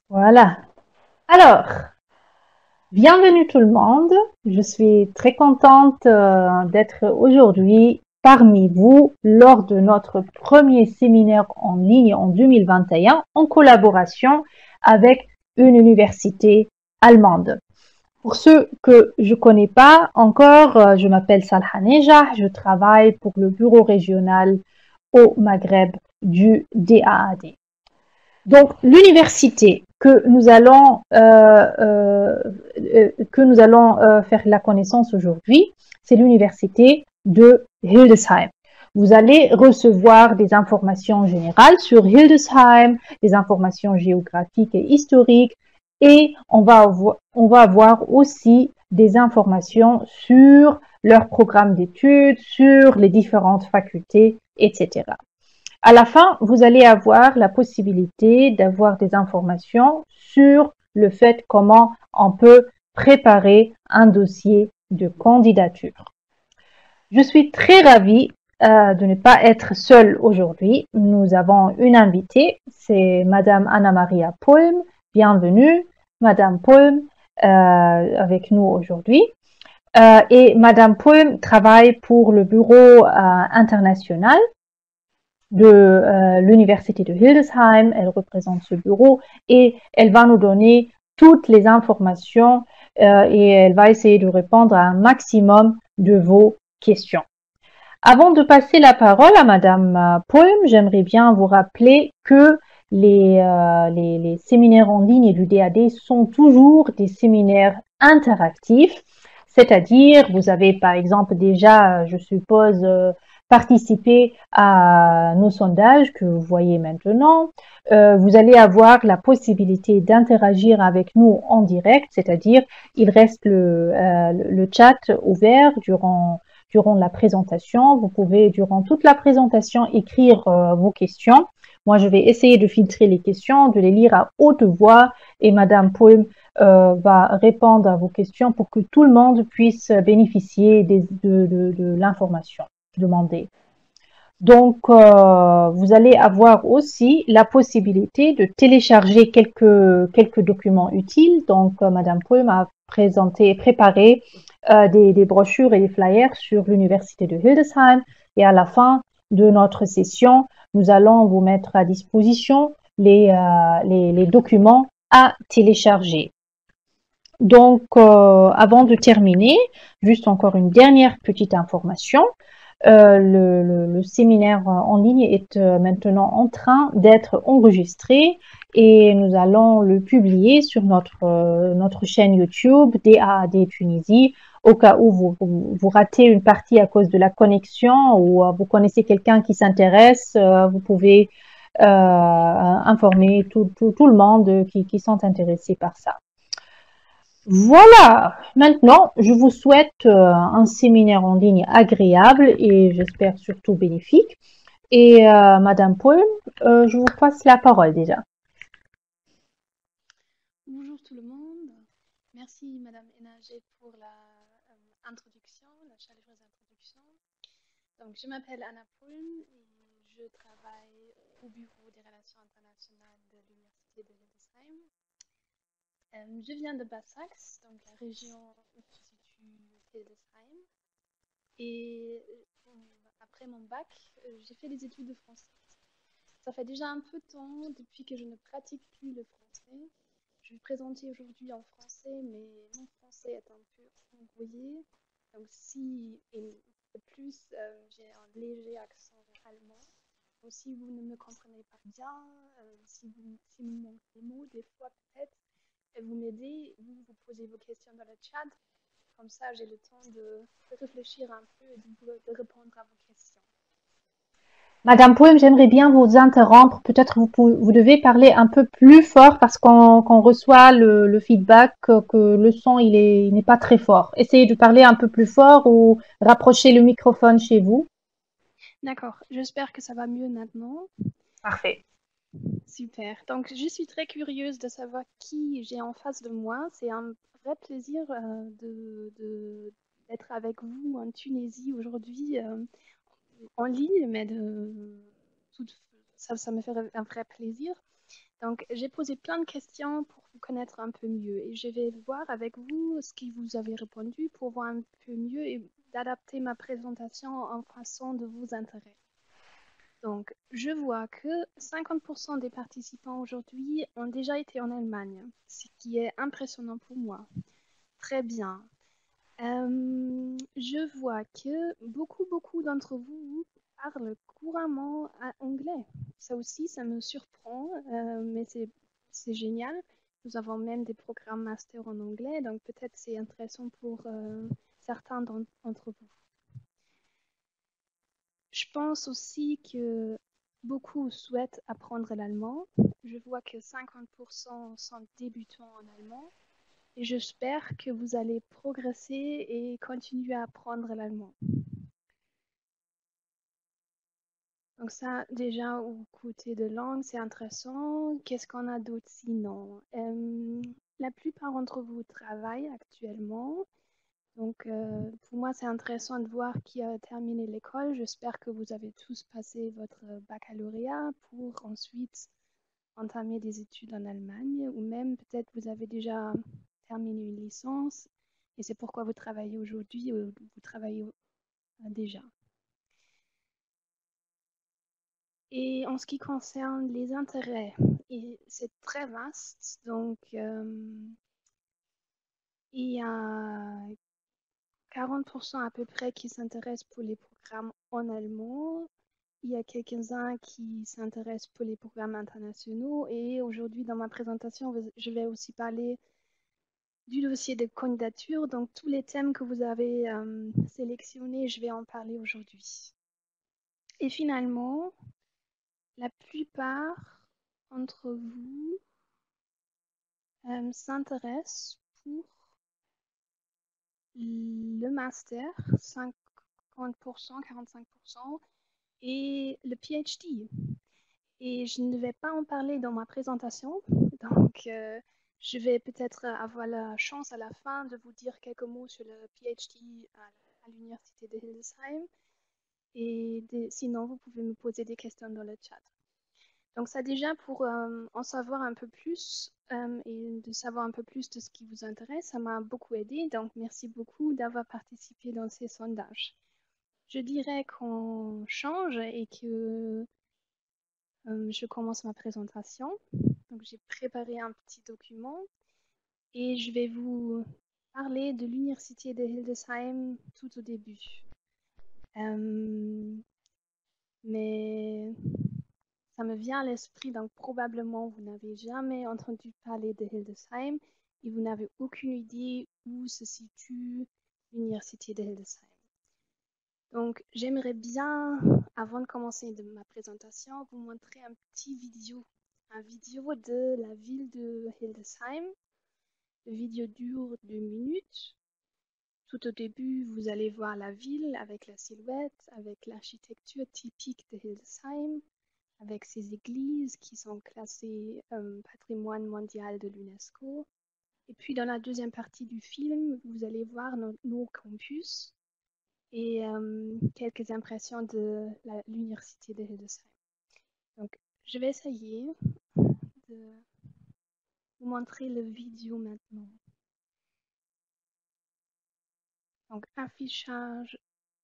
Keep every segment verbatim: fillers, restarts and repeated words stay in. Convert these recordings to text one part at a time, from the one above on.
Voilà. Alors, bienvenue tout le monde. Je suis très contente euh, d'être aujourd'hui parmi vous lors de notre premier séminaire en ligne en deux mille vingt et un en collaboration avec une université allemande. Pour ceux que je connais pas encore, euh, je m'appelle Salha Nejah, je travaille pour le bureau régional au Maghreb du D A A D. Donc, l'université que nous allons, euh, euh, euh, que nous allons euh, faire la connaissance aujourd'hui, c'est l'université de Hildesheim. Vous allez recevoir des informations générales sur Hildesheim, des informations géographiques et historiques, et on va avoir, on va avoir aussi des informations sur leur programme d'études, sur les différentes facultés, et cetera. À la fin, vous allez avoir la possibilité d'avoir des informations sur le fait comment on peut préparer un dossier de candidature. Je suis très ravie euh, de ne pas être seule aujourd'hui. Nous avons une invitée, c'est Madame Anna Maria Poelm. Bienvenue, Madame Poelm, euh, avec nous aujourd'hui. Euh, et Madame Poelm travaille pour le bureau euh, international de euh, l'université de Hildesheim. Elle représente ce bureau et elle va nous donner toutes les informations euh, et elle va essayer de répondre à un maximum de vos questions. Avant de passer la parole à Madame Poem, j'aimerais bien vous rappeler que les, euh, les, les séminaires en ligne et l'U D A D sont toujours des séminaires interactifs, c'est-à-dire vous avez par exemple déjà, je suppose, euh, participé à nos sondages que vous voyez maintenant. Euh, vous allez avoir la possibilité d'interagir avec nous en direct, c'est-à-dire il reste le, euh, le chat ouvert durant durant la présentation. Vous pouvez, durant toute la présentation, écrire euh, vos questions. Moi, je vais essayer de filtrer les questions, de les lire à haute voix et Madame Poem euh, va répondre à vos questions pour que tout le monde puisse bénéficier des, de, de, de l'information demandée. Donc, euh, vous allez avoir aussi la possibilité de télécharger quelques, quelques documents utiles. Donc, euh, Madame Poem a présenté, préparé euh, des, des brochures et des flyers sur l'université de Hildesheim. Et à la fin de notre session, nous allons vous mettre à disposition les, euh, les, les documents à télécharger. Donc, euh, avant de terminer, juste encore une dernière petite information. Euh, le, le, le, séminaire en ligne est euh, maintenant en train d'être enregistré et nous allons le publier sur notre, euh, notre chaîne YouTube D A A D Tunisie au cas où vous, vous, vous, ratez une partie à cause de la connexion ou euh, vous connaissez quelqu'un qui s'intéresse, euh, vous pouvez euh, informer tout, tout, tout le monde qui, qui sont intéressés par ça. Voilà, maintenant je vous souhaite euh, un séminaire en ligne agréable et j'espère surtout bénéfique. Et euh, Madame Poem, euh, je vous passe la parole déjà. Bonjour tout le monde. Merci Madame Enager pour la euh, introduction, la chaleureuse introduction. Donc je m'appelle Anna Poulm et je travaille au bureau des relations internationales de l'université de Hildesheim. Euh, je viens de Bas-Saxe, donc la région où se situe Hildesheim. Et euh, après mon bac, euh, j'ai fait des études de français. Ça fait déjà un peu de temps depuis que je ne pratique plus le français. Je vais me présenter aujourd'hui en français, mais mon français est un peu embrouillé. Donc si, et de plus, euh, j'ai un léger accent allemand. Donc si vous ne me comprenez pas bien, euh, si vous, si vous manquez des mots, des fois peut-être, et vous m'aidez, vous, vous posez vos questions dans le chat. Comme ça, j'ai le temps de, de réfléchir un peu et de, de répondre à vos questions. Madame Poem, j'aimerais bien vous interrompre. Peut-être vous, vous devez parler un peu plus fort parce qu'on qu'on reçoit le, le feedback que, que le son il est, il n'est pas très fort. Essayez de parler un peu plus fort ou rapprochez le microphone chez vous. D'accord, j'espère que ça va mieux maintenant. Parfait. Super. Donc, je suis très curieuse de savoir qui j'ai en face de moi. C'est un vrai plaisir euh, de, de- d'être avec vous en Tunisie aujourd'hui euh, en ligne, mais de, tout- ça, ça me fait un vrai plaisir. Donc, j'ai posé plein de questions pour vous connaître un peu mieux et je vais voir avec vous ce que vous avez répondu pour voir un peu mieux et d'adapter ma présentation en façon de vos intérêts. Donc, je vois que cinquante pour cent des participants aujourd'hui ont déjà été en Allemagne, ce qui est impressionnant pour moi. Très bien. Euh, je vois que beaucoup, beaucoup d'entre vous parlent couramment à anglais. Ça aussi, ça me surprend, euh, mais c'est, c'est génial. Nous avons même des programmes master en anglais, donc peut-être c'est intéressant pour euh, certains d'entre vous. Je pense aussi que beaucoup souhaitent apprendre l'allemand. Je vois que cinquante pour cent sont débutants en allemand. Et j'espère que vous allez progresser et continuer à apprendre l'allemand. Donc ça, déjà, au côté de langue, c'est intéressant. Qu'est-ce qu'on a d'autre sinon? Euh, la plupart d'entre vous travaillent actuellement. Donc euh, pour moi, c'est intéressant de voir qui a terminé l'école. J'espère que vous avez tous passé votre baccalauréat pour ensuite entamer des études en Allemagne ou même peut-être vous avez déjà terminé une licence et c'est pourquoi vous travaillez aujourd'hui ou vous travaillez euh, déjà. Et en ce qui concerne les intérêts, et c'est très vaste, donc euh, il y a quarante pour cent à peu près qui s'intéressent pour les programmes en allemand. Il y a quelques-uns qui s'intéressent pour les programmes internationaux et aujourd'hui dans ma présentation, je vais aussi parler du dossier de candidature. Donc, tous les thèmes que vous avez euh, sélectionnés, je vais en parler aujourd'hui. Et finalement, la plupart d'entre vous euh, s'intéressent pour le master, cinquante pour cent, quarante-cinq pour cent, et le PhD. Et je ne vais pas en parler dans ma présentation, donc euh, je vais peut-être avoir la chance à la fin de vous dire quelques mots sur le PhD à, à l'université de Hildesheim. Et des, sinon, vous pouvez me poser des questions dans le chat. Donc ça déjà pour euh, en savoir un peu plus euh, et de savoir un peu plus de ce qui vous intéresse, ça m'a beaucoup aidé. Donc merci beaucoup d'avoir participé dans ces sondages. Je dirais qu'on change et que euh, je commence ma présentation. Donc j'ai préparé un petit document et je vais vous parler de l'université de Hildesheim tout au début. Euh, mais ça me vient à l'esprit, donc probablement vous n'avez jamais entendu parler de Hildesheim et vous n'avez aucune idée où se situe l'université de Hildesheim. Donc j'aimerais bien, avant de commencer de ma présentation, vous montrer un petit vidéo, un vidéo de la ville de Hildesheim. Le vidéo dure deux minutes. Tout au début, vous allez voir la ville avec la silhouette, avec l'architecture typique de Hildesheim, avec ses églises qui sont classées euh, patrimoine mondial de l'UNESCO. Et puis dans la deuxième partie du film, vous allez voir nos, nos campus et euh, quelques impressions de l'université de Hildesheim. Donc, je vais essayer de vous montrer le vidéo maintenant. Donc, affichage.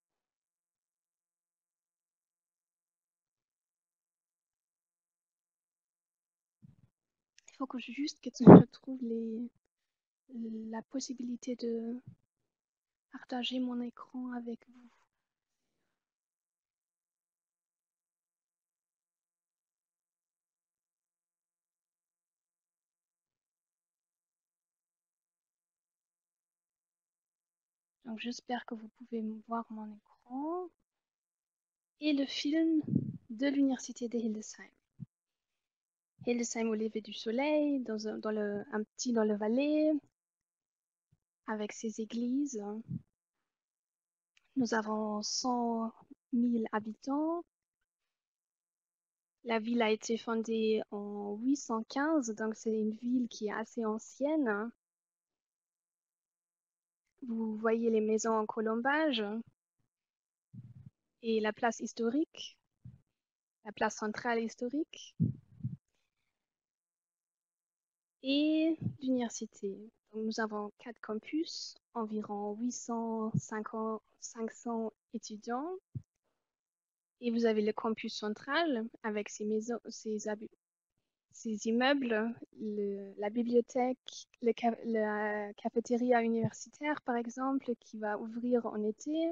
Il faut que je, juste que je trouve les, la possibilité de partager mon écran avec vous. Donc j'espère que vous pouvez voir mon écran. Et le film de l'université de Hildesheim. Hildesheim au lever du soleil, dans, un, dans le, un petit dans le Valais, avec ses églises. Nous avons cent mille habitants. La ville a été fondée en huit cent quinze, donc c'est une ville qui est assez ancienne. Vous voyez les maisons en colombage et la place historique, la place centrale historique. et l'université. Donc, nous avons quatre campus, environ huit cent cinquante, cinq cents étudiants. Et vous avez le campus central avec ses maisons, ses, habi- ses immeubles, le- la bibliothèque, le ca- la cafétéria universitaire, par exemple, qui va ouvrir en été.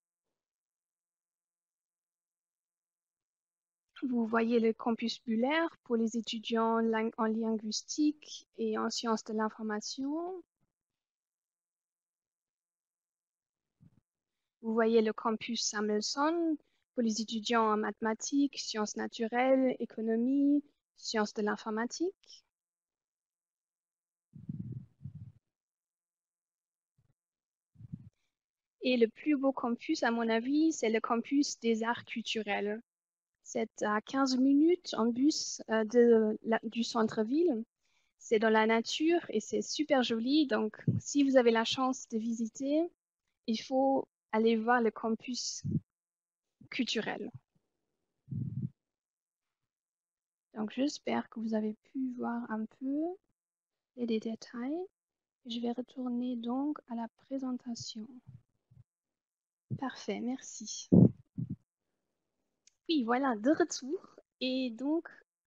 Vous voyez le campus Buller pour les étudiants ling- en linguistique et en sciences de l'information. Vous voyez le campus Samuelson pour les étudiants en mathématiques, sciences naturelles, économie, sciences de l'informatique. Et le plus beau campus, à mon avis, c'est le campus des arts culturels. C'est à quinze minutes en bus euh, de la- du centre-ville. C'est dans la nature et c'est super joli. Donc, si vous avez la chance de visiter, il faut aller voir le campus culturel. Donc, j'espère que vous avez pu voir un peu les détails. Je vais retourner donc à la présentation. Parfait, merci. Oui, voilà, de retour. Et donc,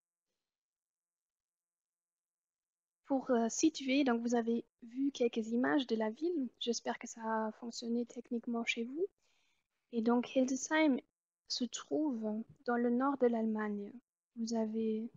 pour euh, situer, donc vous avez vu quelques images de la ville. J'espère que ça a fonctionné techniquement chez vous. Et donc, Hildesheim se trouve dans le nord de l'Allemagne. Vous avez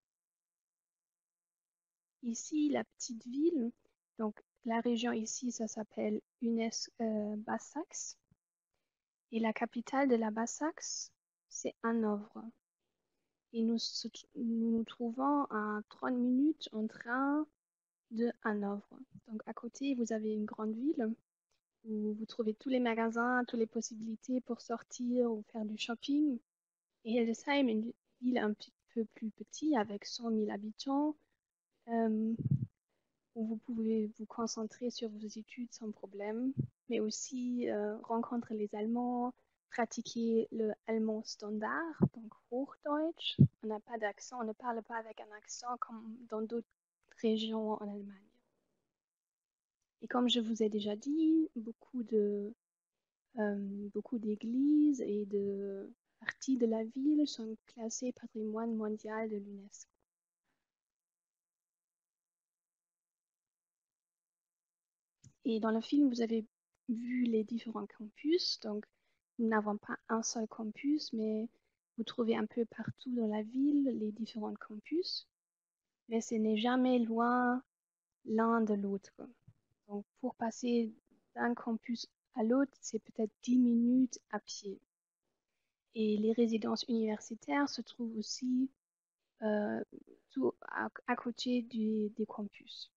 ici la petite ville. Donc, la région ici, ça s'appelle Unes euh, Basse-Saxe. Et la capitale de la Basse-Saxe, c'est Hanovre. Et nous, se- nous nous trouvons à trente minutes en train de Hanovre. Donc, à côté, vous avez une grande ville où vous trouvez tous les magasins, toutes les possibilités pour sortir ou faire du shopping. Et Hildesheim est une ville un petit peu plus petite avec cent mille habitants, euh, où vous pouvez vous concentrer sur vos études sans problème, mais aussi euh, rencontrer les Allemands, pratiquer le allemand standard, donc Hochdeutsch. On n'a pas d'accent, on ne parle pas avec un accent comme dans d'autres régions en Allemagne. Et comme je vous ai déjà dit, beaucoup de Euh, beaucoup d'églises et de parties de la ville sont classées patrimoine mondial de l'UNESCO. Et dans le film, vous avez vu les différents campus. Donc, nous n'avons pas un seul campus, mais vous trouvez un peu partout dans la ville les différents campus. Mais ce n'est jamais loin l'un de l'autre. Donc, pour passer d'un campus à l'autre, c'est peut-être dix minutes à pied. Et les résidences universitaires se trouvent aussi euh, tout à, à côté du, des campus.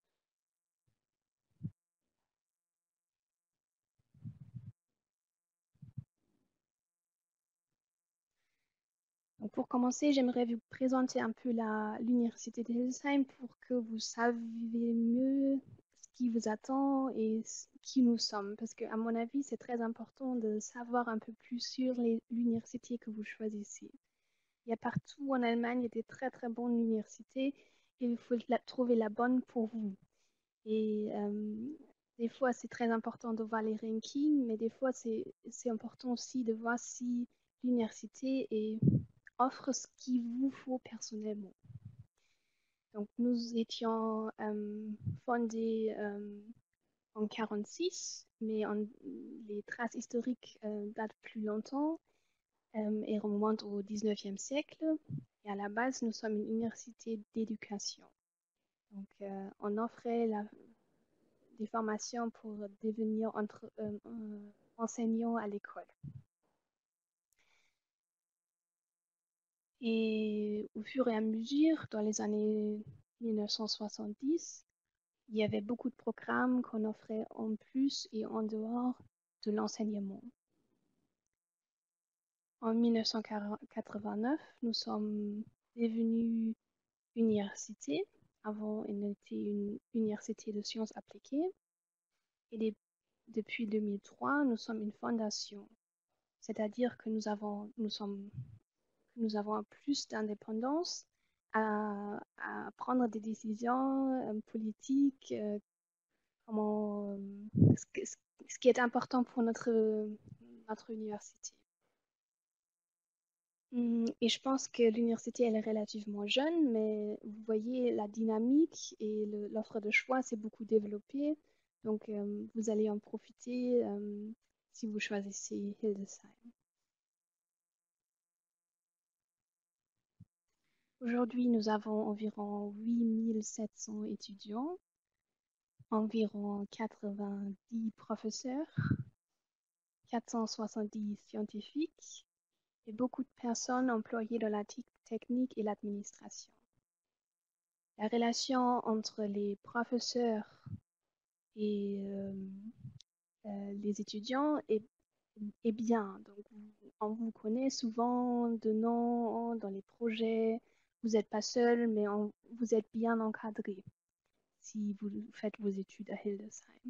Donc pour commencer, j'aimerais vous présenter un peu la, l'université de Hildesheim pour que vous saviez mieux ce qui vous attend et ce- qui nous sommes. Parce qu'à mon avis, c'est très important de savoir un peu plus sur les- l'université que vous choisissez. Il y a partout en Allemagne des très très bonnes universités et il faut la- trouver la bonne pour vous. Et euh, des fois, c'est très important de voir les rankings, mais des fois, c'est c'est important aussi de voir si l'université est- offre ce qu'il vous faut personnellement. Donc, nous étions euh, fondés euh, en quarante-six, mais en- les traces historiques euh, datent plus longtemps euh, et remontent au dix-neuvième siècle. Et à la base, nous sommes une université d'éducation. Donc, euh, on offrait la des formations pour devenir entre, euh, euh, enseignant à l'école. Et au fur et à mesure, dans les années mille neuf cent soixante-dix, il y avait beaucoup de programmes qu'on offrait en plus et en dehors de l'enseignement. En mille neuf cent quatre-vingt-neuf, nous sommes devenus université. Avant, on était une université de sciences appliquées. Et des- depuis deux mille trois, nous sommes une fondation. C'est-à-dire que nous avons, nous sommes, nous avons plus d'indépendance à, à prendre des décisions euh, politiques, euh, comment, euh, ce, que- ce qui est important pour notre, notre université. Hum, Et je pense que l'université, elle est relativement jeune, mais vous voyez, la dynamique et le- l'offre de choix, c'est beaucoup développé. Donc, euh, vous allez en profiter euh, si vous choisissez Hildesheim. Aujourd'hui, nous avons environ huit mille sept cents étudiants, environ quatre-vingt-dix professeurs, quatre cent soixante-dix scientifiques et beaucoup de personnes employées dans la tec- technique et l'administration. La relation entre les professeurs et euh, euh, les étudiants est, est bien. Donc, vous- on vous connaît souvent de nom dans les projets. Vous n'êtes pas seul, mais on- vous êtes bien encadré si vous faites vos études à Hildesheim.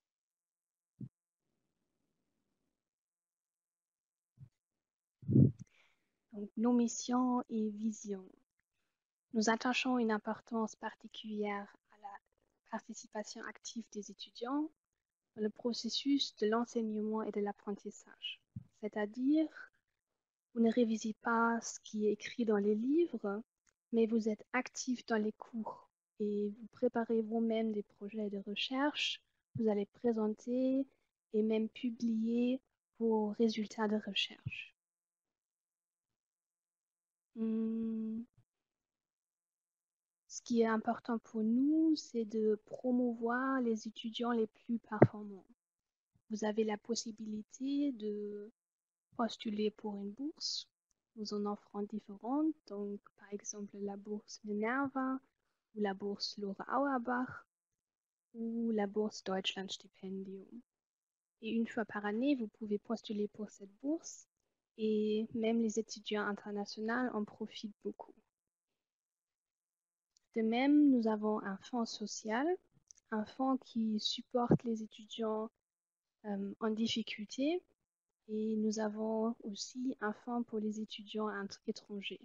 Donc, nos missions et visions. Nous attachons une importance particulière à la participation active des étudiants dans le processus de l'enseignement et de l'apprentissage. C'est-à-dire, vous ne révisez pas ce qui est écrit dans les livres, mais vous êtes actif dans les cours et vous préparez vous-même des projets de recherche, vous allez présenter et même publier vos résultats de recherche. Hmm, Ce qui est important pour nous, c'est de promouvoir les étudiants les plus performants. Vous avez la possibilité de postuler pour une bourse. Nous en offrons différentes, donc par exemple la bourse Minerva ou la bourse Laura Auerbach ou la bourse Deutschland Stipendium. Et une fois par année, vous pouvez postuler pour cette bourse et même les étudiants internationaux en profitent beaucoup. De même, nous avons un fonds social, un fonds qui supporte les étudiants euh, en difficulté et nous avons aussi un fonds pour les étudiants étrangers.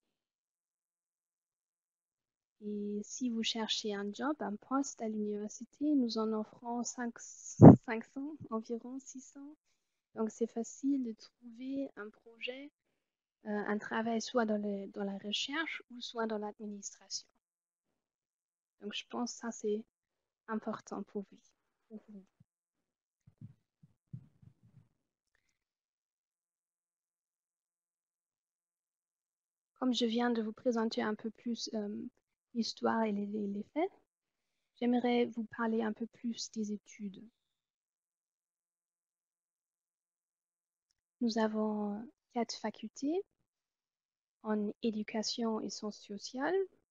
Et si vous cherchez un job, un poste à l'université, nous en offrons cinq cents, environ six cents. Donc c'est facile de trouver un projet, euh, un travail soit dans, le, dans la recherche ou soit dans l'administration. Donc je pense que ça c'est important pour vous. Pour vous. Comme je viens de vous présenter un peu plus euh, l'histoire et les, les, les faits, j'aimerais vous parler un peu plus des études. Nous avons quatre facultés en éducation et sciences sociales,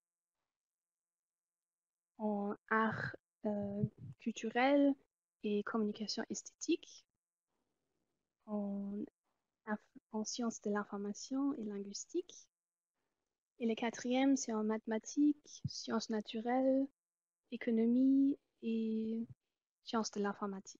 en art euh, culturel et communication esthétique, en, en sciences de l'information et linguistique. Et le quatrième, c'est en mathématiques, sciences naturelles, économie et sciences de l'informatique.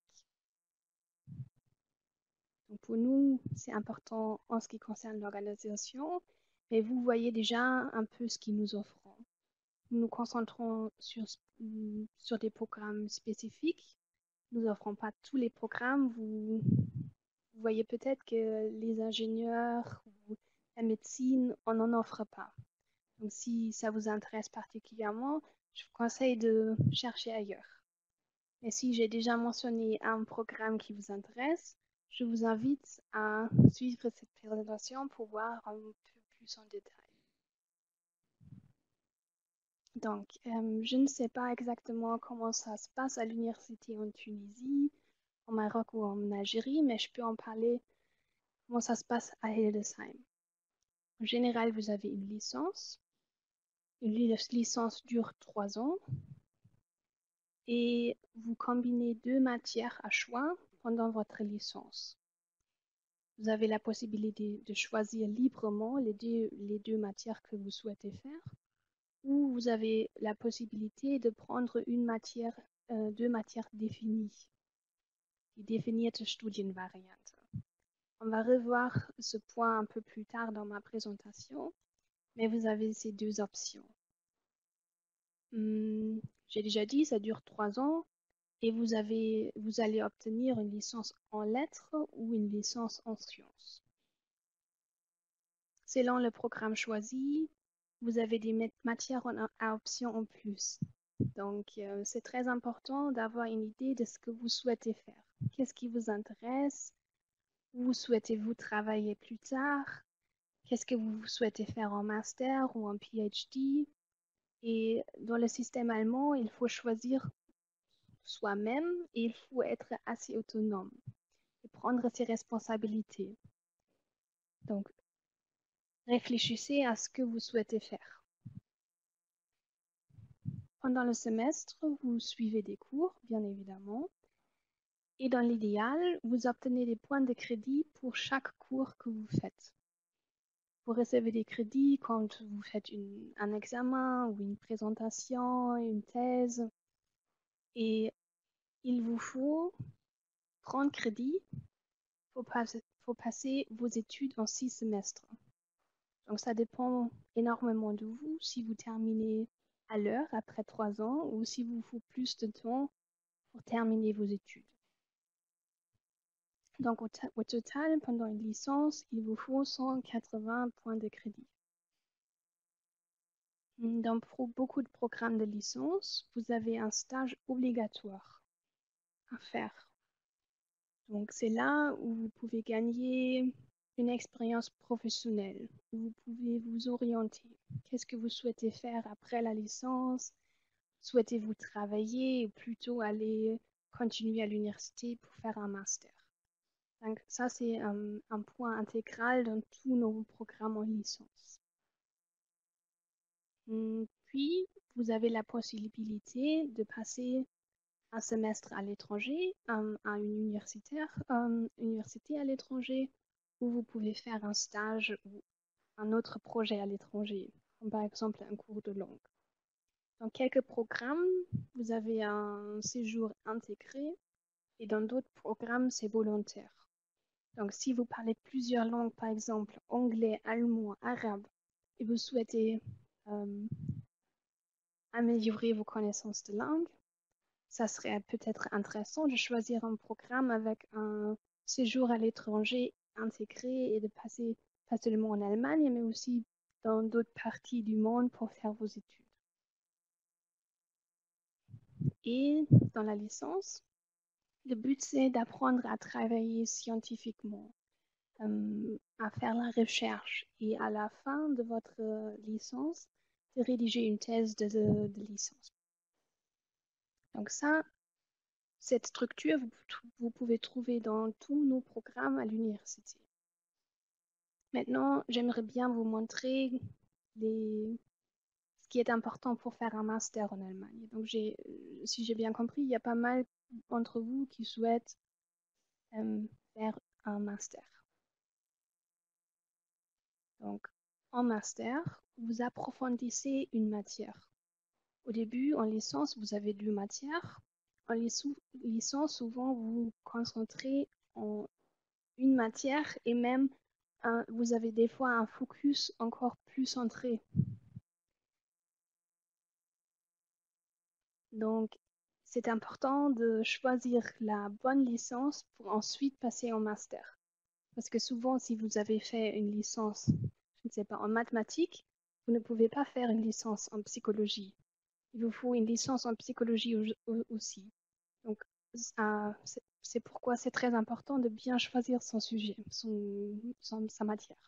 Donc pour nous, c'est important en ce qui concerne l'organisation, mais vous voyez déjà un peu ce qu'ils nous offrent. Nous nous concentrons sur, sur des programmes spécifiques. Nous n'offrons pas tous les programmes. Vous, vous voyez peut-être que les ingénieurs ou la médecine, on n'en offre pas. Donc si ça vous intéresse particulièrement, je vous conseille de chercher ailleurs. Et si j'ai déjà mentionné un programme qui vous intéresse, je vous invite à suivre cette présentation pour voir un peu plus en détail. Donc, euh, je ne sais pas exactement comment ça se passe à l'université en Tunisie, au Maroc ou en Algérie, mais je peux en parler comment ça se passe à Hildesheim. En général, vous avez une licence. Une licence dure trois ans et vous combinez deux matières à choix pendant votre licence. Vous avez la possibilité de choisir librement les deux, les deux matières que vous souhaitez faire, ou vous avez la possibilité de prendre une matière, euh, deux matières définies, die definierte Studienvariante. On va revoir ce point un peu plus tard dans ma présentation, mais vous avez ces deux options. Hum, j'ai déjà dit, ça dure trois ans et vous avez, vous allez obtenir une licence en lettres ou une licence en sciences. Selon le programme choisi, vous avez des mat- matières en- à option en plus. Donc, euh, c'est très important d'avoir une idée de ce que vous souhaitez faire. Qu'est-ce qui vous intéresse? Où souhaitez-vous travailler plus tard? Qu'est-ce que vous souhaitez faire en master ou en PhD? Et dans le système allemand, il faut choisir soi-même et il faut être assez autonome et prendre ses responsabilités. Donc, réfléchissez à ce que vous souhaitez faire. Pendant le semestre, vous suivez des cours, bien évidemment, et dans l'idéal, vous obtenez des points de crédit pour chaque cours que vous faites. Vous recevez des crédits quand vous faites une- un examen ou une présentation, une thèse, et il vous faut trente crédits pour passer, pour passer vos études en six semestres. Donc ça dépend énormément de vous si vous terminez à l'heure après trois ans ou si vous faut plus de temps pour terminer vos études. Donc au, au total, pendant une licence, il vous faut cent quatre-vingts points de crédit. Dans beaucoup de programmes de licence, vous avez un stage obligatoire à faire. Donc c'est là où vous pouvez gagner une expérience professionnelle, où vous pouvez vous orienter. Qu'est-ce que vous souhaitez faire après la licence? Souhaitez-vous travailler ou plutôt aller continuer à l'université pour faire un master? Donc ça, c'est un, un point intégral dans tous nos programmes en licence. Hum, Puis, vous avez la possibilité de passer un semestre à l'étranger, euh, à une universitaire, euh, université à l'étranger, où vous pouvez faire un stage ou un autre projet à l'étranger, comme par exemple un cours de langue. Dans quelques programmes, vous avez un séjour intégré et dans d'autres programmes, c'est volontaire. Donc, si vous parlez plusieurs langues, par exemple anglais, allemand, arabe, et vous souhaitez euh, améliorer vos connaissances de langue, ça serait peut-être intéressant de choisir un programme avec un séjour à l'étranger intégré et de passer pas seulement en Allemagne, mais aussi dans d'autres parties du monde pour faire vos études. Et dans la licence, le but c'est d'apprendre à travailler scientifiquement, euh, à faire la recherche et à la fin de votre licence, de rédiger une thèse de, de, de licence. Donc ça, cette structure, vous, vous pouvez trouver dans tous nos programmes à l'université. Maintenant, j'aimerais bien vous montrer les... ce qui est important pour faire un master en Allemagne. Donc, j'ai, si j'ai bien compris, il y a pas mal d'entre vous qui souhaitent euh, faire un master. Donc, en master, vous approfondissez une matière. Au début, en licence, vous avez deux matières. En licence, souvent, vous vous concentrez en une matière et même un- vous avez des fois un focus encore plus centré. Donc, c'est important de choisir la bonne licence pour ensuite passer en master. Parce que souvent, si vous avez fait une licence, je ne sais pas, en mathématiques, vous ne pouvez pas faire une licence en psychologie. Il vous faut une licence en psychologie aussi. Donc, euh, c'est pourquoi c'est très important de bien choisir son sujet, son, son- sa matière.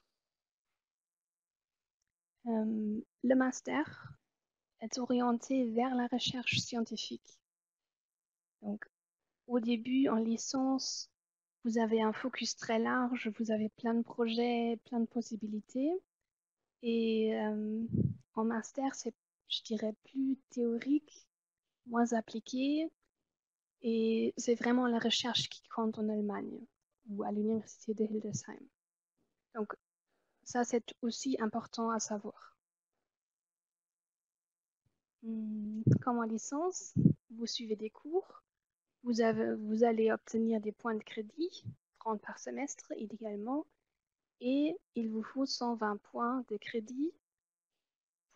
Euh, le master est orienté vers la recherche scientifique. Donc, au début, en licence, vous avez un focus très large, vous avez plein de projets, plein de possibilités. Et euh, en master, c'est, je dirais, plus théorique, moins appliqué. Et c'est vraiment la recherche qui compte en Allemagne ou à l'université de Hildesheim. Donc, ça, c'est aussi important à savoir. Hum, Comme en licence, vous suivez des cours, vous, avez, vous allez obtenir des points de crédit, trente par semestre idéalement, et il vous faut cent vingt points de crédit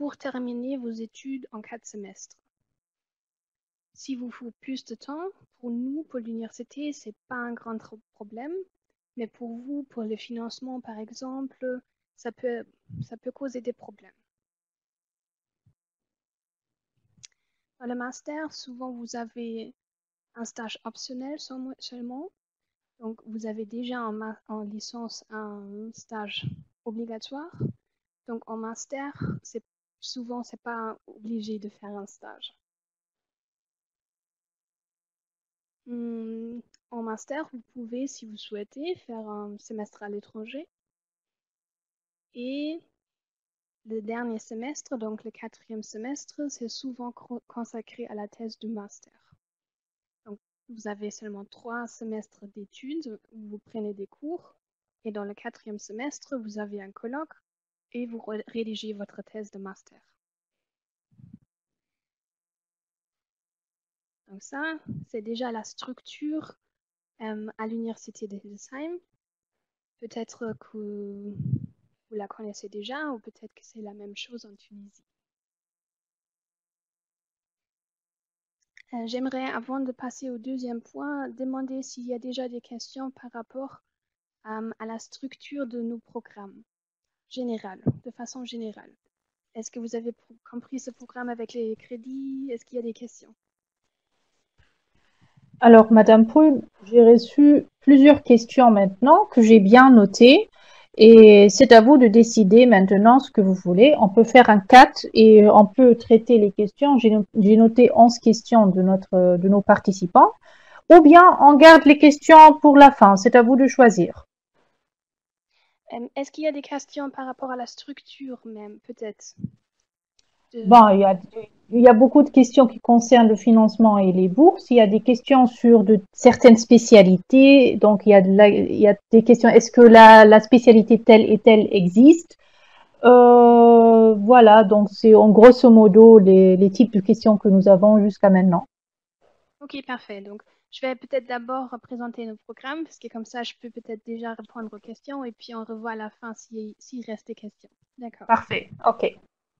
pour terminer vos études en quatre semestres. Si vous faut plus de temps, pour nous, pour l'université, c'est pas un grand problème, mais pour vous, pour le financement, par exemple, ça peut, ça peut causer des problèmes. Dans le master, souvent, vous avez un stage optionnel seulement. Donc, vous avez déjà en, en licence un stage obligatoire. Donc, en master, c'est souvent, c'est pas obligé de faire un stage. Hum, en master, vous pouvez, si vous souhaitez, faire un semestre à l'étranger. Et le dernier semestre, donc le quatrième semestre, c'est souvent consacré à la thèse du master. Donc, vous avez seulement trois semestres d'études où vous prenez des cours. Et dans le quatrième semestre, vous avez un colloque et vous rédigez votre thèse de master. Donc ça, c'est déjà la structure euh, à l'université de Hildesheim. Peut-être que vous la connaissez déjà ou peut-être que c'est la même chose en Tunisie. Euh, J'aimerais, avant de passer au deuxième point, demander s'il y a déjà des questions par rapport euh, à la structure de nos programmes générales, de façon générale. Est-ce que vous avez compris ce programme avec les crédits? Est-ce qu'il y a des questions? Alors, Madame Poul, j'ai reçu plusieurs questions maintenant que j'ai bien notées et c'est à vous de décider maintenant ce que vous voulez. On peut faire un quatre et on peut traiter les questions. J'ai noté onze questions de, notre, de nos participants ou bien on garde les questions pour la fin. C'est à vous de choisir. Est-ce qu'il y a des questions par rapport à la structure même, peut-être? De... Bon, il y a, il y a beaucoup de questions qui concernent le financement et les bourses. Il y a des questions sur de certaines spécialités. Donc, il y a, de la, il y a des questions. Est-ce que la, la spécialité telle et telle existe? Euh, voilà, donc c'est en grosso modo les, les types de questions que nous avons jusqu'à maintenant. Ok, parfait. Donc, je vais peut-être d'abord présenter nos programmes, parce que comme ça, je peux peut-être déjà répondre aux questions et puis on revoit à la fin s'il s'il reste des questions. D'accord. Parfait, ok.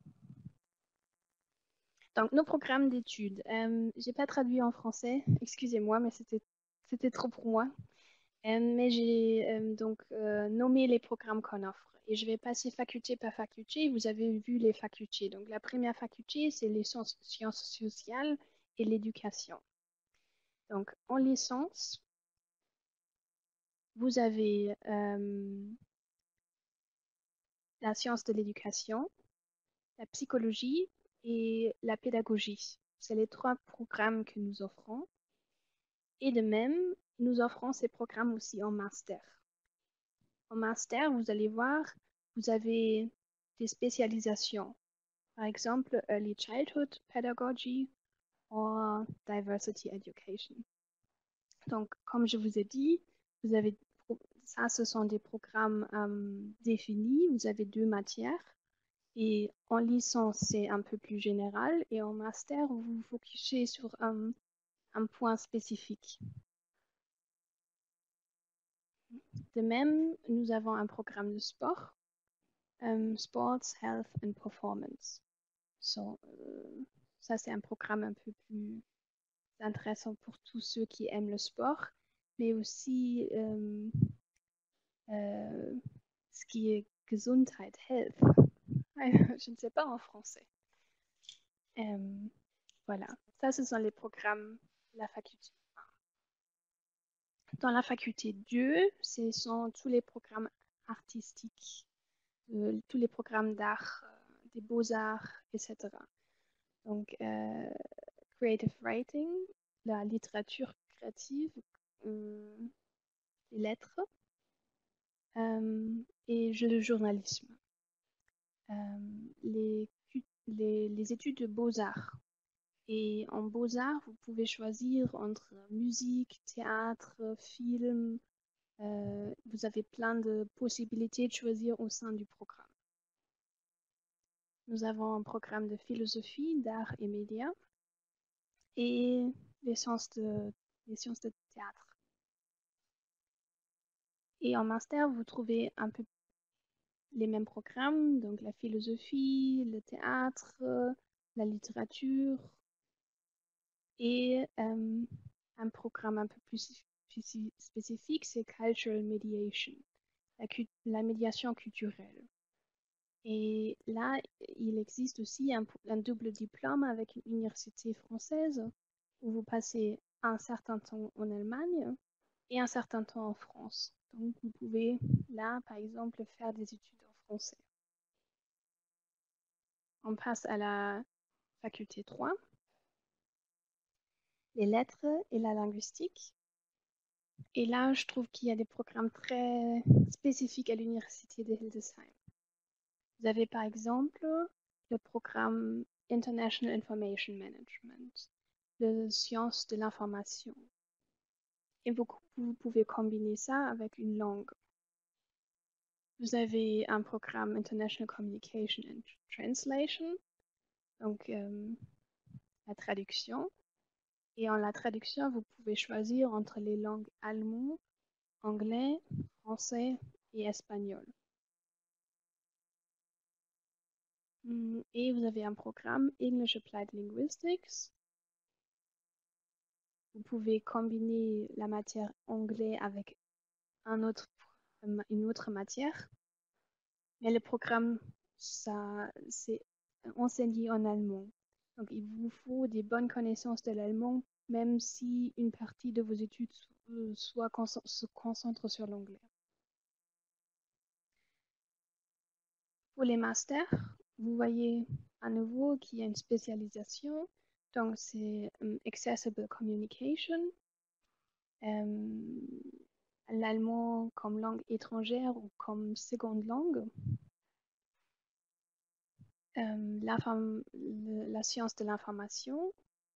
Donc, nos programmes d'études. Euh, j'ai pas traduit en français, excusez-moi, mais c'était c'était trop pour moi. Euh, mais j'ai euh, donc euh, nommé les programmes qu'on offre. Et je vais passer faculté par faculté. Vous avez vu les facultés. Donc, la première faculté, c'est les sciences sciences sociales et l'éducation. Donc, en licence, vous avez euh, la science de l'éducation, la psychologie et la pédagogie. C'est les trois programmes que nous offrons. Et de même, nous offrons ces programmes aussi en master. En master, vous allez voir, vous avez des spécialisations. Par exemple, Early Childhood Pedagogy ou Diversity Education. Donc, comme je vous ai dit, vous avez ça, ce sont des programmes euh, définis. Vous avez deux matières. Et en licence, c'est un peu plus général. Et en master, vous vous focussez sur un, un point spécifique. De même, nous avons un programme de sport. Um, Sports, Health and Performance. So, euh, ça, c'est un programme un peu plus intéressant pour tous ceux qui aiment le sport, mais aussi euh, euh, ce qui est Gesundheit, Health. Je ne sais pas en français. Euh, voilà, ça, ce sont les programmes de la faculté. Dans la faculté deux, ce sont tous les programmes artistiques, euh, tous les programmes d'art, euh, des beaux-arts, et cetera. Donc, euh, creative writing, la littérature créative, euh, les lettres euh, et le journalisme. Euh, les, les, les études de beaux-arts. Et en beaux-arts, vous pouvez choisir entre musique, théâtre, film. Euh, vous avez plein de possibilités de choisir au sein du programme. Nous avons un programme de philosophie, d'art et médias et les sciences de, les sciences de théâtre. Et en master, vous trouvez un peu les mêmes programmes, donc la philosophie, le théâtre, la littérature et euh, un programme un peu plus spécifique, c'est Cultural Mediation, la, la médiation culturelle. Et là, il existe aussi un, un double diplôme avec une université française où vous passez un certain temps en Allemagne et un certain temps en France. Donc, vous pouvez là, par exemple, faire des études en français. On passe à la faculté trois, les lettres et la linguistique. Et là, je trouve qu'il y a des programmes très spécifiques à l'université de Hildesheim. Vous avez par exemple le programme International Information Management, de sciences de l'information. Et vous, vous pouvez combiner ça avec une langue. Vous avez un programme International Communication and Translation, donc euh, la traduction. Et en la traduction, vous pouvez choisir entre les langues allemand, anglais, français et espagnol. Et vous avez un programme English Applied Linguistics. Vous pouvez combiner la matière anglais avec un autre, une autre matière. Mais le programme, ça, c'est enseigné en allemand. Donc, il vous faut des bonnes connaissances de l'allemand, même si une partie de vos études soit se concentre sur l'anglais. Pour les masters, vous voyez à nouveau qu'il y a une spécialisation. Donc, c'est um, Accessible Communication, um, l'allemand comme langue étrangère ou comme seconde langue, um, la, la science de l'information.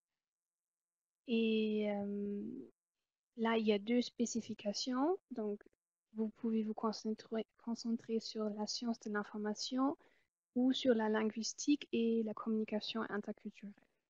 Et um, là, il y a deux spécifications. Donc, vous pouvez vous concentrer, concentrer sur la science de l'information ou sur la linguistique et la communication interculturelle.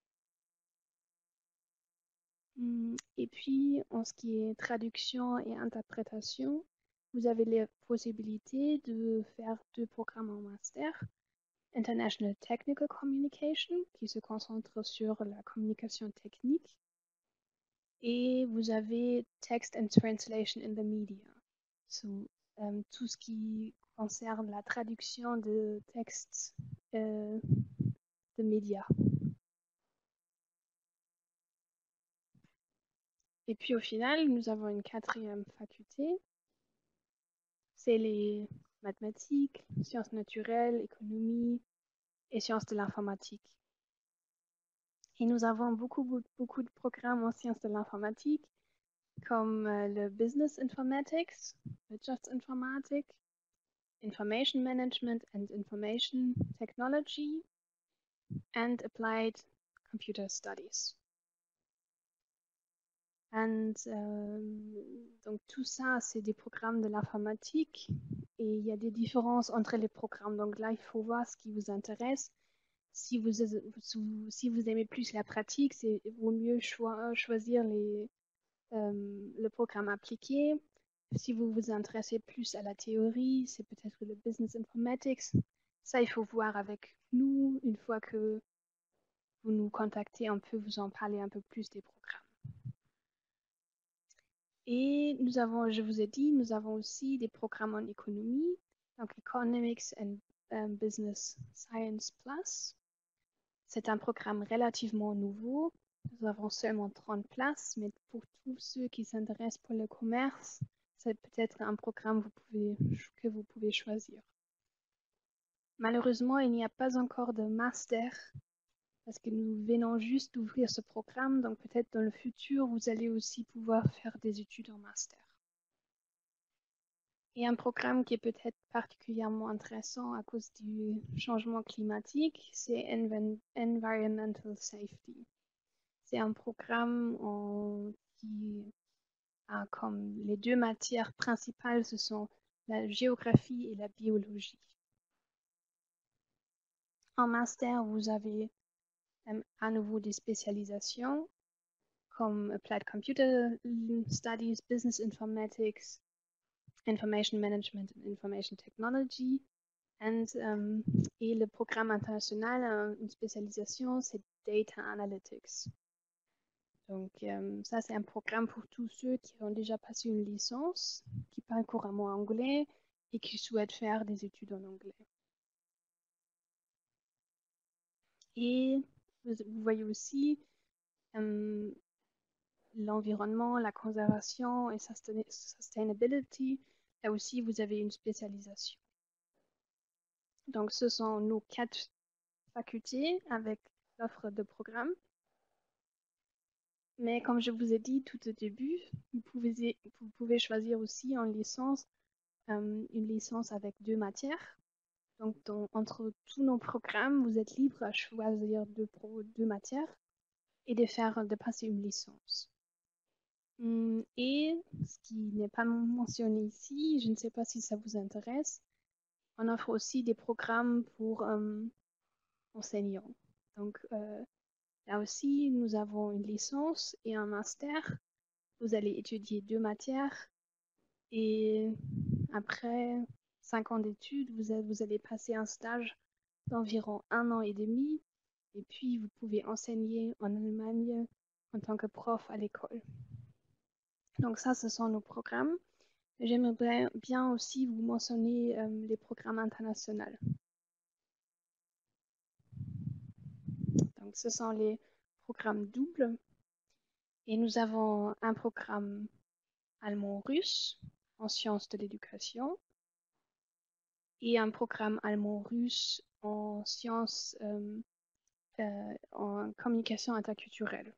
Et puis, en ce qui est traduction et interprétation, vous avez la possibilité de faire deux programmes en master. International Technical Communication, qui se concentre sur la communication technique. Et vous avez Text and Translation in the Media. So, um, tout ce qui concerne la traduction de textes euh, de médias. Et puis au final, nous avons une quatrième faculté. C'est les mathématiques, sciences naturelles, économie et sciences de l'informatique. Et nous avons beaucoup, beaucoup de programmes en sciences de l'informatique, comme euh, le Business Informatics, Wirtschaftsinformatik, Information Management and Information Technology, and Applied Computer Studies. And, euh, donc tout ça, c'est des programmes de l'informatique et il y a des différences entre les programmes. Donc là, il faut voir ce qui vous intéresse. Si vous, si vous aimez plus la pratique, c'est vaut mieux cho choisir les, euh, le programme appliqué. Si vous vous intéressez plus à la théorie, c'est peut-être le Business Informatics. Ça, il faut voir avec nous. Une fois que vous nous contactez, on peut vous en parler un peu plus des programmes. Et nous avons, je vous ai dit, nous avons aussi des programmes en économie, donc Economics and um, Business Science Plus. C'est un programme relativement nouveau. Nous avons seulement trente places, mais pour tous ceux qui s'intéressent pour le commerce, c'est peut-être un programme vous pouvez, que vous pouvez choisir. Malheureusement, il n'y a pas encore de master parce que nous venons juste d'ouvrir ce programme, donc peut-être dans le futur, vous allez aussi pouvoir faire des études en master. Et un programme qui est peut-être particulièrement intéressant à cause du changement climatique, c'est Env Environmental Safety. C'est un programme en, qui a comme les deux matières principales, ce sont la géographie et la biologie. En master, vous avez um, à nouveau des spécialisations comme Applied Computer Studies, Business Informatics, Information Management and Information Technology. And, um, et le programme international, euh, une spécialisation, c'est Data Analytics. Donc, euh, ça, c'est un programme pour tous ceux qui ont déjà passé une licence, qui parlent couramment anglais et qui souhaitent faire des études en anglais. Et vous, vous voyez aussi euh, l'environnement, la conservation et sustainability. Là aussi, vous avez une spécialisation. Donc, ce sont nos quatre facultés avec l'offre de programme. Mais comme je vous ai dit tout au début, vous pouvez, vous pouvez choisir aussi en licence euh, une licence avec deux matières. Donc, dans, entre tous nos programmes, vous êtes libre à choisir deux, pro, deux matières et de faire, de passer une licence. Hum, Et ce qui n'est pas mentionné ici, je ne sais pas si ça vous intéresse, on offre aussi des programmes pour euh, enseignants. Donc, euh, là aussi, nous avons une licence et un master. Vous allez étudier deux matières et après cinq ans d'études, vous, a- vous allez passer un stage d'environ un an et demi et puis vous pouvez enseigner en Allemagne en tant que prof à l'école. Donc ça, ce sont nos programmes. J'aimerais bien aussi vous mentionner euh, les programmes internationaux. Donc ce sont les programmes doubles et nous avons un programme allemand-russe en sciences de l'éducation et un programme allemand-russe en sciences euh, euh, en communication interculturelle.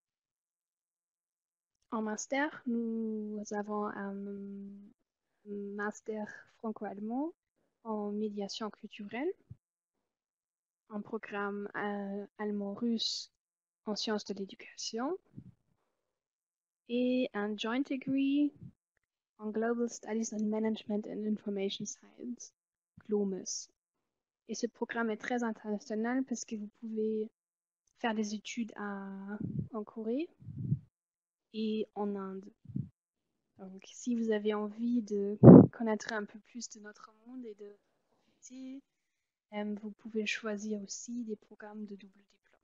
En master, nous avons un master franco-allemand en médiation culturelle, un programme euh, allemand-russe en sciences de l'éducation et un joint degree en Global Studies and Management and Information Science, GLOMAS. Et ce programme est très international parce que vous pouvez faire des études à, en Corée et en Inde. Donc, si vous avez envie de connaître un peu plus de notre monde et de profiter, euh, vous pouvez choisir aussi des programmes de double diplôme.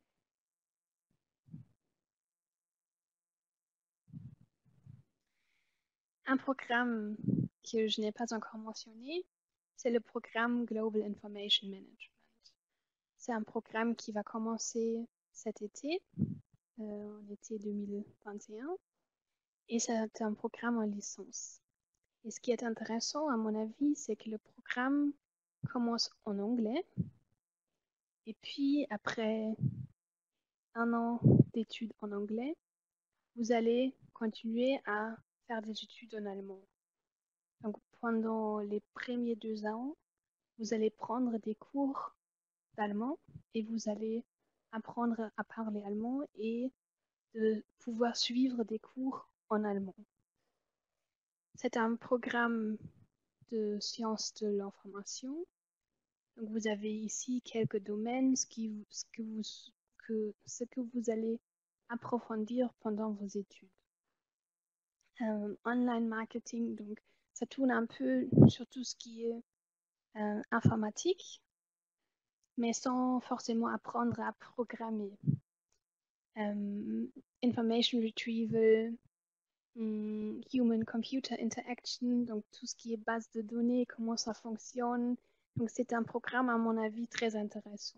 Un programme que je n'ai pas encore mentionné, c'est le programme Global Information Management. C'est un programme qui va commencer cet été, euh, en été deux mille vingt et un, et c'est un programme en licence. Et ce qui est intéressant, à mon avis, c'est que le programme commence en anglais, et puis après un an d'études en anglais, vous allez continuer à faire des études en allemand. Donc pendant les premiers deux ans, vous allez prendre des cours d'allemand et vous allez apprendre à parler allemand et de pouvoir suivre des cours en allemand. C'est un programme de sciences de l'information. Donc vous avez ici quelques domaines, ce, qui, ce, que vous, que, ce que vous allez approfondir pendant vos études. Euh, online marketing, donc ça tourne un peu sur tout ce qui est euh, informatique, mais sans forcément apprendre à programmer. Um, information retrieval, um, human-computer interaction, donc tout ce qui est base de données, comment ça fonctionne. Donc c'est un programme, à mon avis, très intéressant.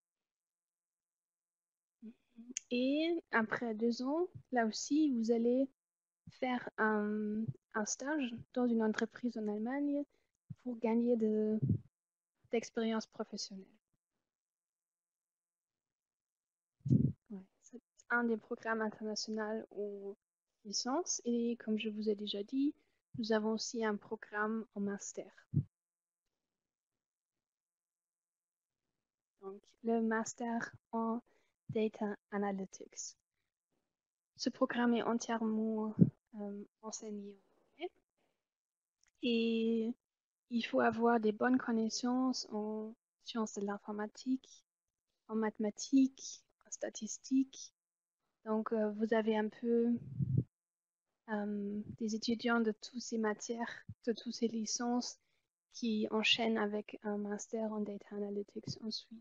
Et après deux ans, là aussi, vous allez faire un, un stage dans une entreprise en Allemagne pour gagner de, d'expérience professionnelle. Ouais, c'est un des programmes internationaux en licence et comme je vous ai déjà dit, nous avons aussi un programme en master. Donc, le master en Data Analytics. Ce programme est entièrement euh, enseigné et il faut avoir des bonnes connaissances en sciences de l'informatique, en mathématiques, en statistiques. Donc, euh, vous avez un peu euh, des étudiants de toutes ces matières, de toutes ces licences qui enchaîne avec un master en Data Analytics ensuite.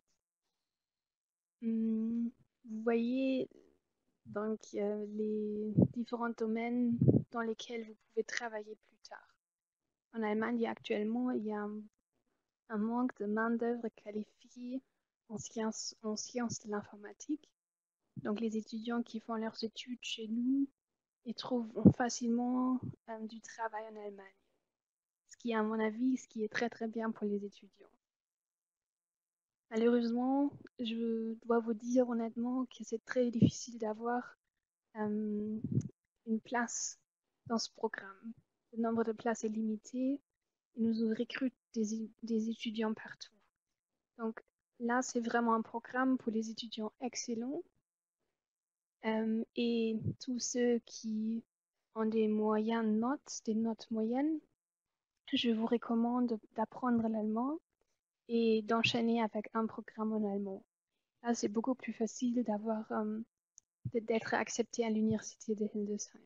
Hum, Vous voyez donc euh, les différents domaines dans lesquels vous pouvez travailler plus tard. En Allemagne, actuellement, il y a un, un manque de main-d'œuvre qualifiée en sciences, en sciences de l'informatique. Donc, les étudiants qui font leurs études chez nous, ils trouvent facilement euh, du travail en Allemagne. Ce qui est, à mon avis, ce qui est très très bien pour les étudiants. Malheureusement, je dois vous dire honnêtement que c'est très difficile d'avoir euh, une place dans ce programme. Le nombre de places est limité. Ils nous recrutent des, des étudiants partout. Donc là, c'est vraiment un programme pour les étudiants excellents euh, et tous ceux qui ont des moyennes notes, des notes moyennes. Je vous recommande d'apprendre l'allemand et d'enchaîner avec un programme en allemand. Là, c'est beaucoup plus facile d'avoir euh, d'être accepté à l'université de Hildesheim.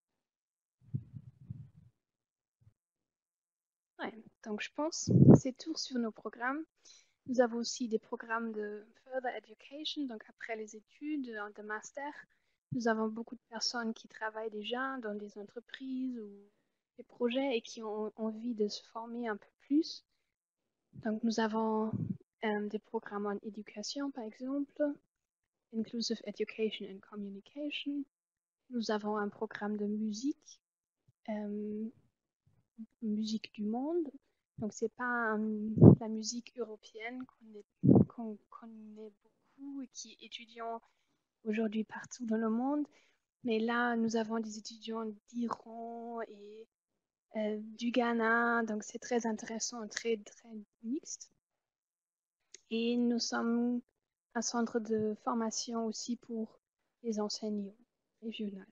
Ouais, donc je pense que c'est tout sur nos programmes. Nous avons aussi des programmes de further education, donc après les études de master. Nous avons beaucoup de personnes qui travaillent déjà dans des entreprises ou des projets et qui ont envie de se former un peu plus. Donc nous avons euh, des programmes en éducation, par exemple, Inclusive Education and Communication. Nous avons un programme de musique, euh, musique du monde. Donc, c'est pas euh, la musique européenne qu'on qu'on connaît beaucoup et qui est étudiant aujourd'hui partout dans le monde. Mais là, nous avons des étudiants d'Iran et euh, du Ghana. Donc, c'est très intéressant, très, très mixte. Et nous sommes un centre de formation aussi pour les enseignants régionaux.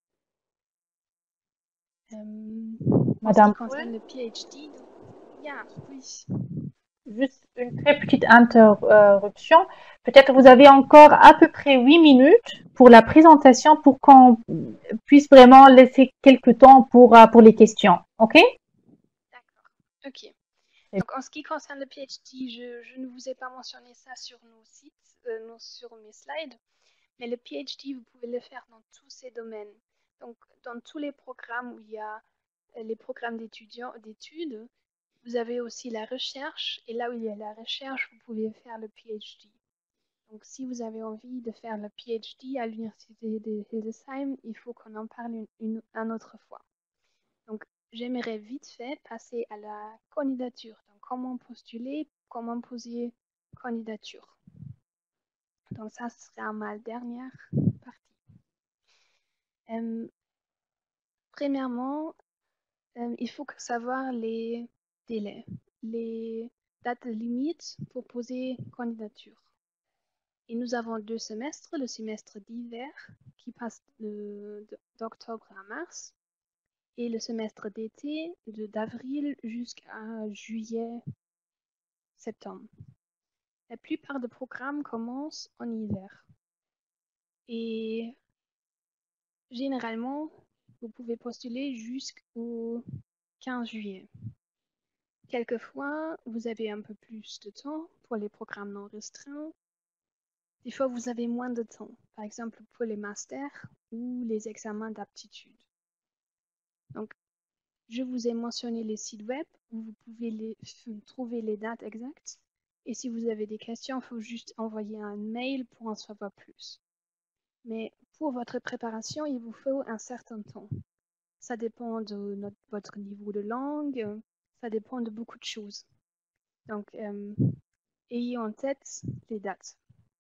Euh, en ce qui Madame concerne Poul, le PhD, donc, yeah, oui. juste une très petite interruption. Peut-être vous avez encore à peu près huit minutes pour la présentation pour qu'on puisse vraiment laisser quelques temps pour, euh, pour les questions. OK? D'accord. OK. Donc, en ce qui concerne le PhD, je, je ne vous ai pas mentionné ça sur nos sites, euh, non, sur mes slides, mais le PhD, vous pouvez le faire dans tous ces domaines. Donc, dans tous les programmes où il y a euh, les programmes d'étudiants, d'études, vous avez aussi la recherche, et là où il y a la recherche, vous pouvez faire le PhD. Donc, si vous avez envie de faire le PhD à l'université de Hildesheim, il faut qu'on en parle une, une, une autre fois. Donc, j'aimerais vite fait passer à la candidature. Donc, comment postuler, comment poser candidature. Donc, ça sera ma dernière partie. Euh, premièrement, euh, il faut savoir les délais, les dates limites pour poser candidature. Et nous avons deux semestres, le semestre d'hiver qui passe d'octobre à mars et le semestre d'été de d'avril jusqu'à juillet, septembre. La plupart des programmes commencent en hiver. Et généralement, vous pouvez postuler jusqu'au quinze juillet. Quelquefois, vous avez un peu plus de temps pour les programmes non restreints. Des fois, vous avez moins de temps, par exemple pour les masters ou les examens d'aptitude. Donc, je vous ai mentionné les sites web où vous pouvez les, trouver les dates exactes. Et si vous avez des questions, il faut juste envoyer un mail pour en savoir plus. Mais pour votre préparation, il vous faut un certain temps. Ça dépend de notre, votre niveau de langue, ça dépend de beaucoup de choses. Donc, euh, ayez en tête les dates.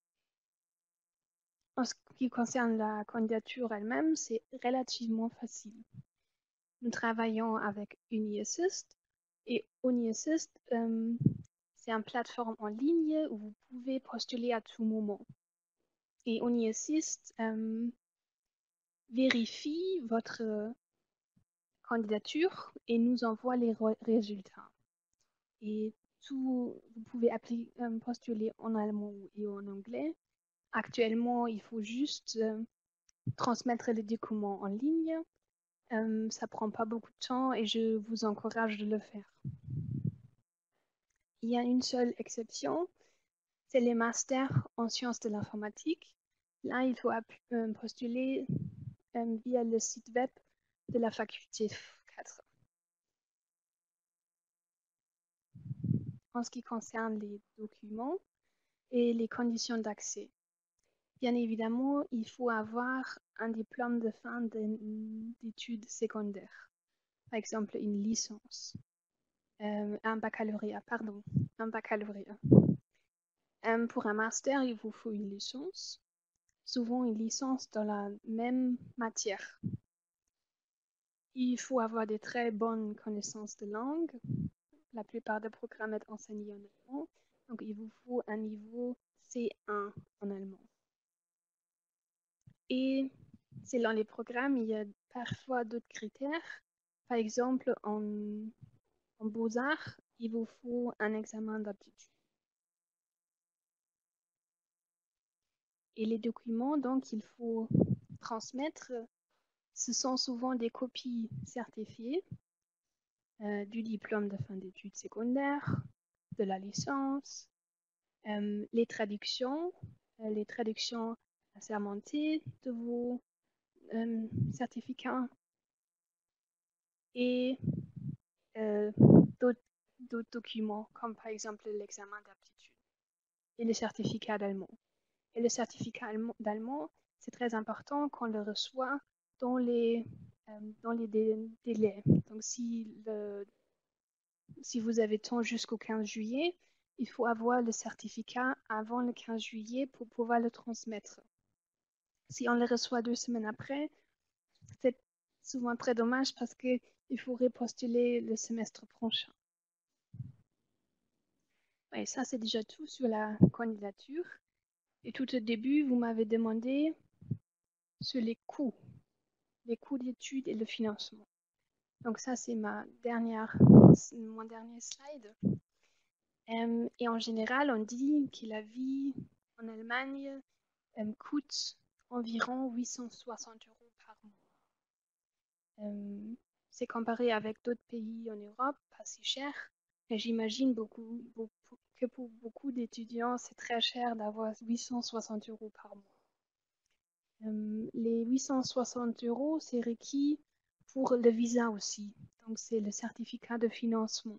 En ce qui concerne la candidature elle-même, c'est relativement facile. Nous travaillons avec UniAssist et UniAssist, euh, c'est une plateforme en ligne où vous pouvez postuler à tout moment. Et UniAssist euh, vérifie votre candidature et nous envoie les résultats. Et tout, vous pouvez appeler, euh, postuler en allemand et en anglais. Actuellement, il faut juste euh, transmettre les documents en ligne. Euh, ça prend pas beaucoup de temps et je vous encourage de le faire. il y a une seule exception, c'est les masters en sciences de l'informatique. Là, il faut euh, postuler euh, via le site web de la faculté quatre. En ce qui concerne les documents et les conditions d'accès. Bien évidemment, il faut avoir un diplôme de fin d'études secondaires. Par exemple, une licence. Euh, un baccalauréat, pardon. Un baccalauréat. Euh, pour un master, il vous faut une licence. Souvent une licence dans la même matière. Il faut avoir des très bonnes connaissances de langue. La plupart des programmes sont enseignés en allemand. Donc, il vous faut un niveau C un en allemand. Et selon les programmes, il y a parfois d'autres critères. Par exemple, en, en beaux-arts, il vous faut un examen d'aptitude. Et les documents, donc, il faut transmettre, ce sont souvent des copies certifiées euh, du diplôme de fin d'études secondaires, de la licence, euh, les traductions, euh, les traductions assermentées de vos euh, certificats et euh, d'autres documents, comme par exemple l'examen d'aptitude et le certificat d'allemand. Et le certificat d'allemand, c'est très important qu'on le reçoit dans les, euh, dans les délais. Donc, si, le, si vous avez temps jusqu'au quinze juillet, il faut avoir le certificat avant le quinze juillet pour pouvoir le transmettre. Si on le reçoit deux semaines après, c'est souvent très dommage parce qu'il faut repostuler le semestre prochain. Et ça, c'est déjà tout sur la candidature. Et tout au début, vous m'avez demandé sur les coûts, les coûts d'études et le financement. Donc ça, c'est ma dernière, mon dernier slide. Um, et en général, on dit que la vie en Allemagne um, coûte environ huit cent soixante euros par mois. Um, c'est comparé avec d'autres pays en Europe, pas si cher. Mais j'imagine beaucoup, beaucoup, que pour beaucoup d'étudiants, c'est très cher d'avoir huit cent soixante euros par mois. Um, les huit cent soixante euros, c'est requis pour le visa aussi. Donc, c'est le certificat de financement.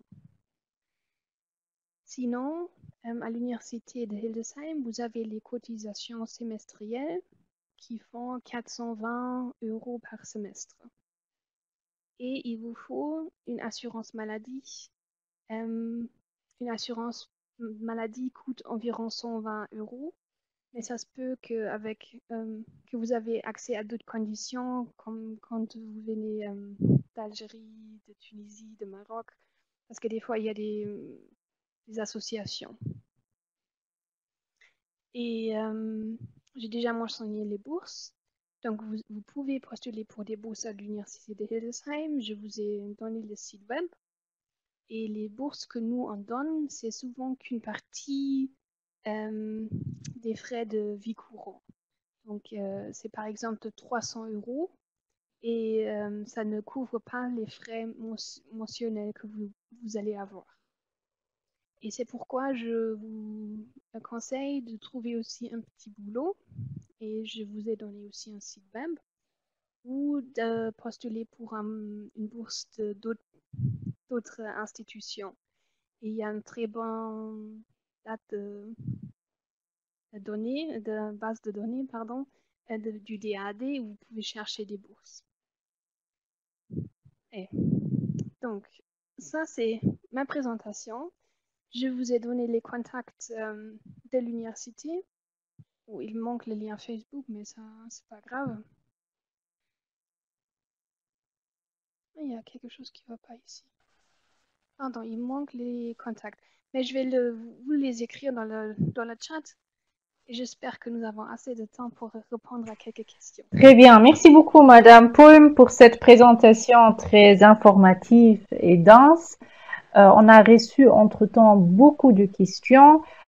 Sinon, um, à l'université de Hildesheim, vous avez les cotisations semestrielles qui font quatre cent vingt euros par semestre. Et il vous faut une assurance maladie. Um, une assurance maladie coûte environ cent vingt euros. Mais ça se peut que, avec, euh, que vous avez accès à d'autres conditions, comme quand vous venez euh, d'Algérie, de Tunisie, de Maroc, parce que des fois, il y a des, des associations. Et euh, j'ai déjà mentionné les bourses. Donc, vous, vous pouvez postuler pour des bourses à l'université de Hildesheim. Je vous ai donné le site web. Et les bourses que nous en donnons, c'est souvent qu'une partie euh, des frais de vie courant. Donc, euh, c'est par exemple trois cents euros et euh, ça ne couvre pas les frais mensuels que vous, vous allez avoir. Et c'est pourquoi je vous conseille de trouver aussi un petit boulot et je vous ai donné aussi un site web ou de postuler pour un, une bourse d'autres institutions. Et il y a une très bonne date de, de données, de base de données, pardon, de, du D A D où vous pouvez chercher des bourses. Et donc, ça c'est ma présentation. Je vous ai donné les contacts euh, de l'université. Oh, il manque le lien Facebook, mais ça, c'est pas grave. Il y a quelque chose qui ne va pas ici. Pardon, il manque les contacts. Mais je vais le, vous les écrire dans le, dans le chat. Et j'espère que nous avons assez de temps pour répondre à quelques questions. Très bien. Merci beaucoup, Madame Pulm, pour cette présentation très informative et dense. Euh, on a reçu entre-temps beaucoup de questions.